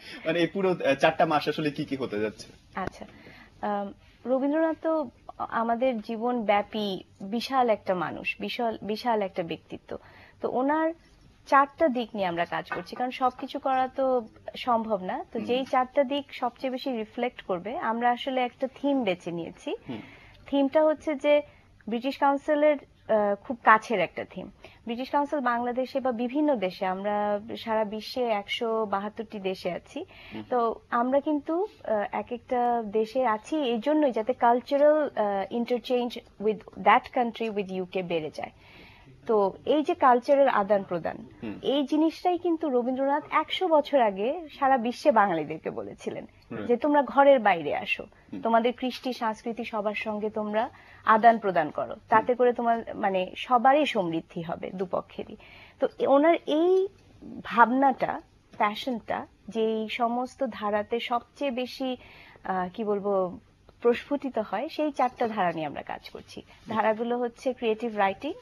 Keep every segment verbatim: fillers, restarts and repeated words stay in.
মানে এই পুরো চারটা মাস আসলে কি কি হতে যাচ্ছে? আচ্ছা, রবীন্দ্রনাথ তো আমাদের জীবন ব্যাপী বিশাল একটা মানুষ, বিশাল বিশাল একটা ব্যক্তিত্ব। তো ওনার চারটা দিক নিয়ে আমরা কাজ করছি, কারণ সবকিছু করা তো সম্ভব না। তো যেই চারটা দিক সবচেয়ে বেশি রিফ্লেক্ট করবে, আমরা আসলে একটা থিম বেছে নিয়েছি। থিমটা হচ্ছে যে ব্রিটিশ কাউন্সিলের খুব কাছের একটা থিম। ব্রিটিশ কাউন্সিল বাংলাদেশে বা বিভিন্ন দেশে, আমরা সারা বিশ্বে একশো বাহাত্তরটি দেশে আছি। তো আমরা কিন্তু এক একটা দেশে আছি এই জন্যই যাতে cultural interchange with that country with UK বেড়ে যায়। তো এই যে কালচারের আদান প্রদান, এই জিনিসটাই কিন্তু রবীন্দ্রনাথ একশো বছর আগে সারা বিশ্বে বাঙালিদেরকে বলেছিলেন যে তোমরা ঘরের বাইরে আসো, তোমাদের কৃষ্টি সংস্কৃতি সবার সঙ্গে তোমরা আদান প্রদান করো, তাতে করে তোমার মানে সবারই সমৃদ্ধি হবে দুপক্ষেরই। তো ওনার এই ভাবনাটা, প্যাশনটা, যে সমস্ত ধারাতে সবচেয়ে বেশি কি বলবো প্রস্ফুটিত হয়, সেই চারটা ধারা নিয়ে আমরা কাজ করছি। ধারাগুলো হচ্ছে ক্রিয়েটিভ রাইটিং,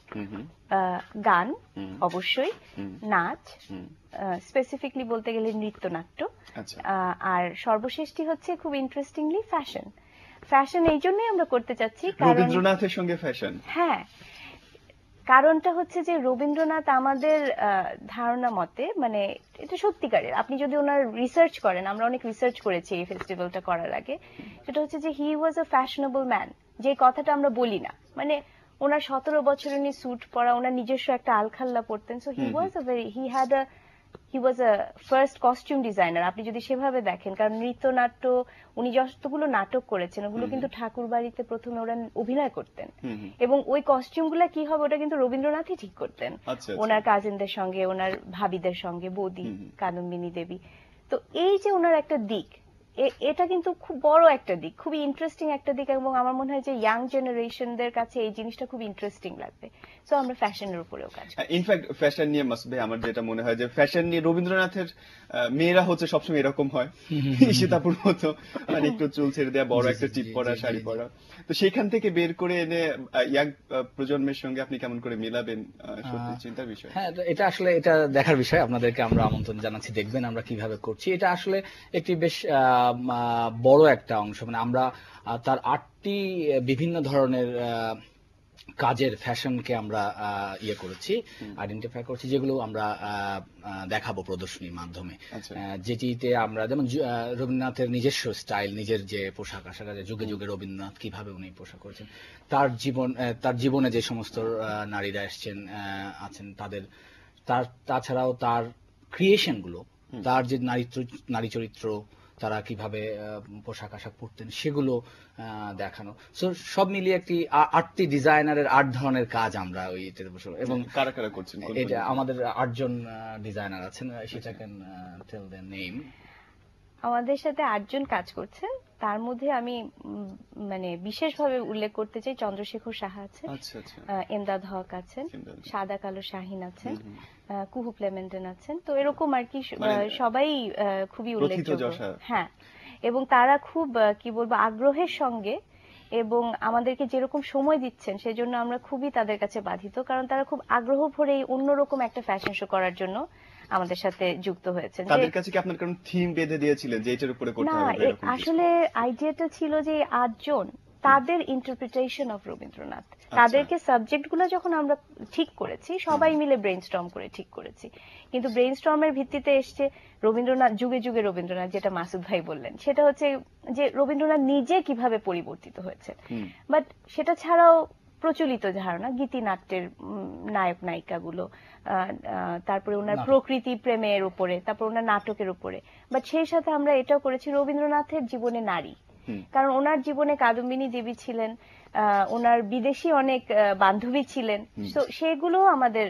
গান অবশ্যই, নাচ, স্পেসিফিকলি বলতে গেলে নৃত্যনাট্য, আর সর্বশেষটি হচ্ছে খুব ইন্টারেস্টিংলি ফ্যাশন। ফ্যাশন এই জন্যই আমরা করতে চাচ্ছি রবীন্দ্রনাথের সঙ্গে ফ্যাশন। হ্যাঁ, কারণটা হচ্ছে যে রবীন্দ্রনাথ আমাদের ধারণা মতে, মানে এটা সত্যিকারের, আপনি যদি ওনার রিসার্চ করেন, আমরা অনেক রিসার্চ করেছি এই ফেস্টিভ্যালটা করার আগে, সেটা হচ্ছে যে হি ওয়াজ আ ফ্যাশনেবল ম্যান। যে কথাটা আমরা বলি না, মানে ওনার সতেরো বছর উনি স্যুট পরা, ওনার নিজস্ব একটা আলখাল্লা পরতেন। So he was a very he had a he was a first costume designer, আপনি যদি সেভাবে দেখেন। কারণ নৃত্যনাট্য উনি যতগুলো নাটক করেছেন, ওগুলো কিন্তু ঠাকুর বাড়িতে প্রথমে ওরা অভিনয় করতেন, এবং ওই কস্টিউমগুলা কি হবে ওটা কিন্তু রবীন্দ্রনাথই ঠিক করতেন ওনার কাজিনদের সঙ্গে, ওনার ভাবিদের সঙ্গে, বৌদি কাদম্বিনী দেবী। তো এই যে ওনার একটা দিক, এটা কিন্তু খুব বড় একটা দিক, খুবই ইন্টারেস্টিং একটা দিক, এবং আমার মনে হয় যে ইয়াং জেনারেশনদের কাছে এই জিনিসটা খুব ইন্টারেস্টিং লাগবে। সো আমরা ফ্যাশনের উপরেও কাজ করি। ইনফ্যাক্ট ফ্যাশন নিয়ে মাসবে আমার যেটা মনে হয় যে ফ্যাশন নিয়ে রবীন্দ্রনাথের মেয়েরা হচ্ছে সবসময় এরকম হয়, ঈশিতাপুর মতো মানে একটু চুল ছেড়ে দেওয়া, বড় একটা টিপ পরা, শাড়ি পরা। তো সেখান থেকে বের করে এনে ইয়াং প্রজন্মের সঙ্গে আপনি কেমন করে মেলাবেন, সত্যি চিন্তার বিষয়। হ্যাঁ, এটা আসলে এটা দেখার বিষয়। আপনাদেরকে আমরা আমন্ত্রণ জানাচ্ছি, দেখবেন আমরা কিভাবে করছি। এটা আসলে একটি বেশ বড় একটা অংশ, মানে আমরা তার আটটি বিভিন্ন ধরনের কাজের ফ্যাশনকে আমরা ইয়ে করেছি, আইডেন্টিফাই করছি, যেগুলো আমরা দেখাবো প্রদর্শনীর মাধ্যমে। যেটিতে আমরা যেমন রবীন্দ্রনাথের নিজস্ব স্টাইল, নিজের যে পোশাক আশাক আছে, যুগে যুগে রবীন্দ্রনাথ কিভাবে উনি পোশাক করেছেন, তার জীবন, তার জীবনে যে সমস্ত নারীরা এসছেন আছেন তাদের, তার তাছাড়াও তার ক্রিয়েশনগুলো, তার যে নারী নারী চরিত্র, তারা কিভাবে পোশাক আশাক পরতেন, সেগুলো দেখানো। সো সব মিলিয়ে একটি আটটি ডিজাইনারের আট ধরনের কাজ আমরা ওই ইতে বসে, এবং কারা কারা করছেন এটা আমাদের আটজন ডিজাইনার আছেন। সেটা ক্যান টেল দ্য নেম। আমাদের সাথে আটজন কাজ করছেন, তার মধ্যে আমি মানে বিশেষভাবে উল্লেখ করতে চাই চন্দ্রশেখর সাহা আছেন, এমদাদ হক আছেন, সাদা কালো শাহিন আছেন, কুহু প্লেমেন্টন আছেন। তো এরকম আর কি সবাই খুবই উল্লেখযোগ্য। হ্যাঁ, এবং তারা খুব কি বলবো আগ্রহের সঙ্গে এবং আমাদেরকে যেরকম সময় দিচ্ছেন, সেজন্য আমরা খুবই তাদের কাছে বাধিত, কারণ তারা খুব আগ্রহ ভরে অন্যরকম একটা ফ্যাশন শো করার জন্য আমাদের সাথে যুক্ত হয়েছেন। তাদের কাছে কি আপনার কোন থিম বেঁধে দিয়েছিলেন যে এটার উপরে করতে হবে? না, আসলে আইডিয়াটা ছিল যে আটজন তাদের ইন্টারপ্রিটেশন অফ রবীন্দ্রনাথ, তাদেরকে সাবজেক্টগুলো যখন আমরা ঠিক করেছি, সবাই মিলে ব্রেইনস্টর্ম করে ঠিক করেছি। কিন্তু ব্রেইনস্টর্মের ভিত্তিতে এসছে রবীন্দ্রনাথ, যুগে যুগে রবীন্দ্রনাথ, যেটা মাসুদ ভাই বললেন, সেটা হচ্ছে যে রবীন্দ্রনাথ নিজে কিভাবে পরিবর্তিত হয়েছে। বাট সেটা ছাড়াও প্রচলিত ধারণা, গীতিনাট্যের নায়ক নায়িকাগুলো, তারপরে ওনার প্রকৃতি প্রেমের উপরে, তারপর ওনার নাটকের উপরে। বাট সেই সাথে আমরা এটাও করেছি রবীন্দ্রনাথের জীবনে নারী, কারণ ওনার জীবনে কাদম্বিনী দেবী ছিলেন, ওনার বিদেশি অনেক বান্ধবী ছিলেন। তো সেগুলো আমাদের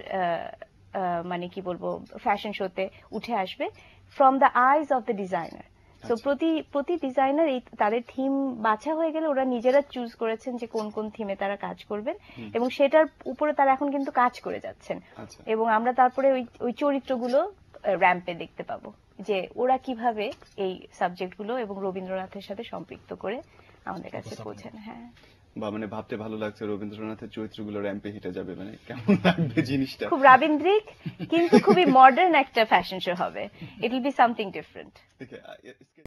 মানে কি বলবো ফ্যাশন শোতে উঠে আসবে from the eyes of the designer. তো প্রতি প্রতি ডিজাইনার এই তাদের থিম বাছা হয়ে গেলে ওরা নিজেরা চুজ করেছেন যে কোন কোন থিমে তারা কাজ করবেন, এবং সেটার উপরে তারা এখন কিন্তু কাজ করে যাচ্ছেন। এবং আমরা তারপরে ওই ওই চরিত্রগুলো র্যাম্পে দেখতে পাবো যে ওরা কিভাবে এই সাবজেক্টগুলো এবং রবীন্দ্রনাথের সাথে সম্পৃক্ত করে আমাদের কাছে পৌঁছেন। হ্যাঁ, বা মানে ভাবতে ভালো লাগছে রবীন্দ্রনাথের চরিত্রগুলো র্যাম্পে হেঁটে যাবে, মানে কেমন লাগবে জিনিসটা। খুব রাবীন্দ্রিক কিন্তু খুবই মডার্ন একটা ফ্যাশন শো হবে। It will be something different. Okay, I-